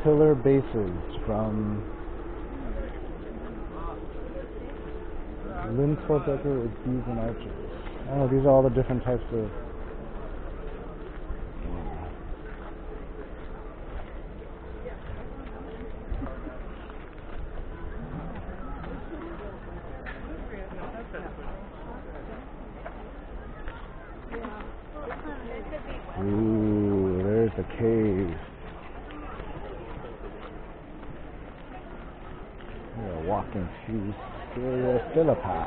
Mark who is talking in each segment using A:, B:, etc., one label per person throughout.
A: pillar bases from Lindsvorbecker with bees and arches. Oh, these are all the different types of. Ooh, there's the cave. We're walking to Caesarea Philippi.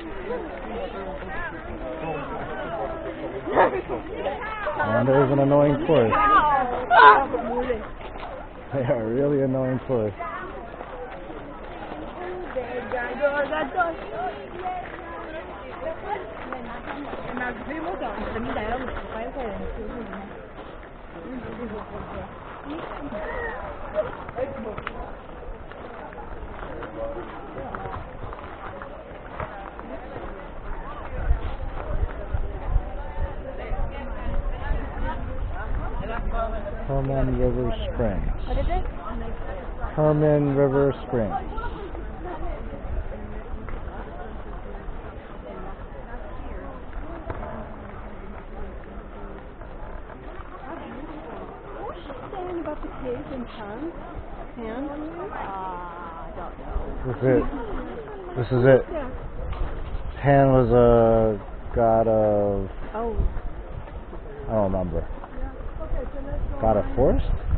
A: And there's an annoying tourist. They are really annoying tourists. Herman River Springs.
B: What is it?
A: Herman River Springs.
B: What's she saying about the caves in Pan? I don't know.
A: This is it. This is it.
B: Yeah.
A: Pan was a god of.
B: Oh.
A: I don't remember. God of forest?